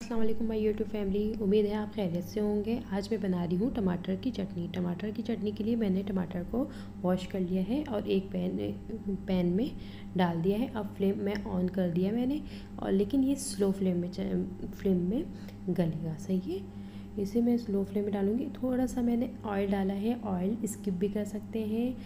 अस्सलाम वालेकुम my YouTube family. उम्मीद है आप खैरियत से होंगे। आज मैं बना रही हूँ टमाटर की चटनी। टमाटर की चटनी के लिए मैंने टमाटर को वॉश कर लिया है और एक पैन में डाल दिया है। अब फ्लेम में ऑन कर दिया मैंने, और लेकिन ये स्लो फ्लेम में गलेगा, सही है। इसे मैं स्लो फ्लेम में डालूँगी। थोड़ा सा मैंने ऑयल डाला है, ऑयल स्किप भी कर सकते हैं।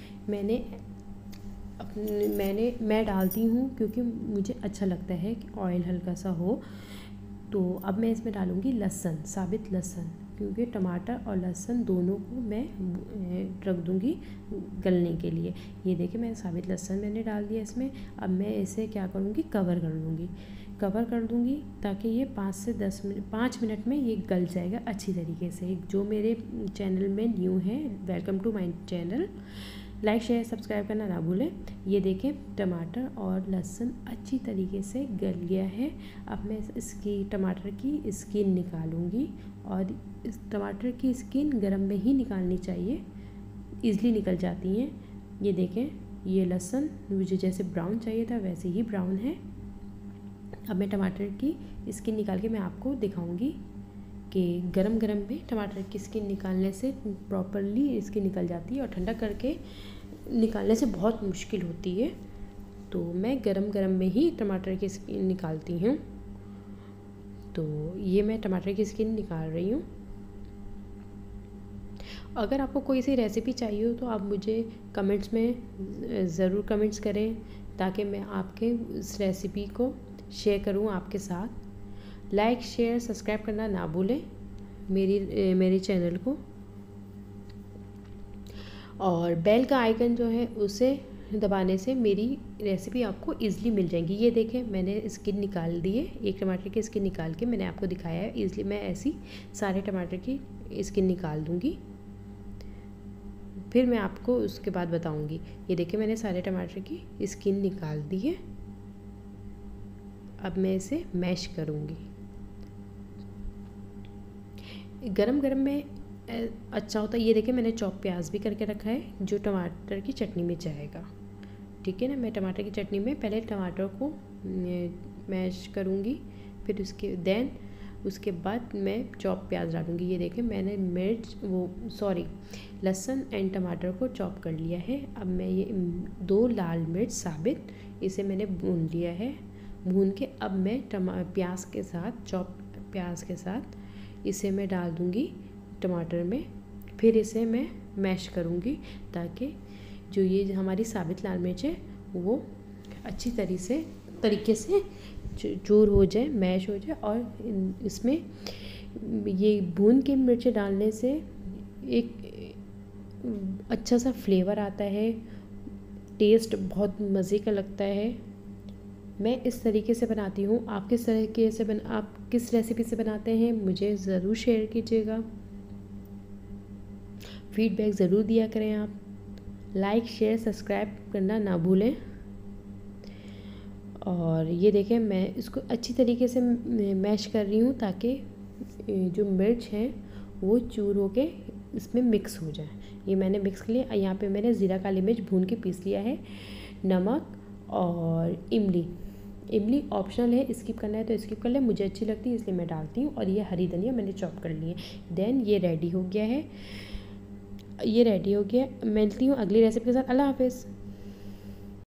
मैं डालती हूँ क्योंकि मुझे अच्छा लगता है कि ऑयल हल्का सा हो। तो अब मैं इसमें डालूँगी लहसुन, साबित लहसुन, क्योंकि टमाटर और लहसुन दोनों को मैं रख दूँगी गलने के लिए। ये देखिए मैंने साबित लहसुन मैंने डाल दिया इसमें। अब मैं इसे क्या करूँगी, कवर कर दूँगी ताकि ये 5 मिनट में ये गल जाएगा अच्छी तरीके से। जो मेरे चैनल में न्यू है, welcome to my channel. Like share subscribe करना ना भूलें। ये देखें टमाटर और लहसुन अच्छी तरीके से गल गया है। अब मैं इसकी टमाटर की स्किन निकालूंगी, और इस टमाटर की स्किन गरम में ही निकालनी चाहिए, ईज़िली निकल जाती हैं। ये देखें, ये लहसुन मुझे जैसे ब्राउन चाहिए था वैसे ही ब्राउन है। अब मैं टमाटर की स्किन निकाल के मैं आपको दिखाऊंगी कि गरम में टमाटर की स्किन निकालने से प्रॉपरली स्किन निकल जाती है, और ठंडा करके निकालने से बहुत मुश्किल होती है। तो मैं गरम में ही टमाटर की स्किन निकालती हूँ। तो ये मैं टमाटर की स्किन निकाल रही हूँ। अगर आपको कोई सी रेसिपी चाहिए हो तो आप मुझे कमेंट्स में ज़रूर कमेंट्स करें, ताकि मैं आपके इस रेसिपी को शेयर करूँ आपके साथ। लाइक शेयर सब्सक्राइब करना ना भूलें मेरे चैनल को, और बेल का आइकन जो है उसे दबाने से मेरी रेसिपी आपको ईज़िली मिल जाएगी। ये देखें मैंने स्किन निकाल दी है, एक टमाटर की स्किन निकाल के मैंने आपको दिखाया है। ईज़िली मैं ऐसी सारे टमाटर की स्किन निकाल दूँगी, फिर मैं आपको उसके बाद बताऊँगी। ये देखें मैंने सारे टमाटर की स्किन निकाल दी है। अब मैं इसे मैश करूँगी। गरम में अच्छा होता है। ये देखिए मैंने चॉप प्याज भी करके रखा है, जो टमाटर की चटनी में जाएगा, ठीक है ना। मैं टमाटर की चटनी में पहले टमाटर को मैश करूँगी, फिर उसके बाद मैं चॉप प्याज डालूँगी। ये देखें मैंने लहसुन एंड टमाटर को चॉप कर लिया है। अब मैं ये 2 लाल मिर्च साबित, इसे मैंने भून लिया है। भून के अब मैं चॉप प्याज के साथ इसे मैं डाल दूँगी टमाटर में। फिर इसे मैं मैश करूँगी ताकि जो ये हमारी साबित लाल मिर्च है वो अच्छी तरीके से चूर हो जाए, मैश हो जाए। और इसमें ये भून के मिर्च डालने से एक अच्छा सा फ्लेवर आता है, टेस्ट बहुत मज़े का लगता है। मैं इस तरीके से बनाती हूँ। आप किस रेसिपी से बनाते हैं मुझे ज़रूर शेयर कीजिएगा। फीडबैक ज़रूर दिया करें आप। लाइक शेयर सब्सक्राइब करना ना भूलें। और ये देखें मैं इसको अच्छी तरीके से मैश कर रही हूँ ताकि जो मिर्च है वो चूर होके इसमें मिक्स हो जाए। ये मैंने मिक्स कर लिया। यहाँ पे मैंने ज़ीरा काली मिर्च भून के पीस लिया है, नमक और इमली ऑप्शनल है, स्किप करना है तो स्किप कर ले, मुझे अच्छी लगती है इसलिए मैं डालती हूँ। और ये हरी धनिया मैंने चॉप कर ली है। देन ये रेडी हो गया है। मिलती हूँ अगली रेसिपी के साथ। अल्लाह हाफिज़।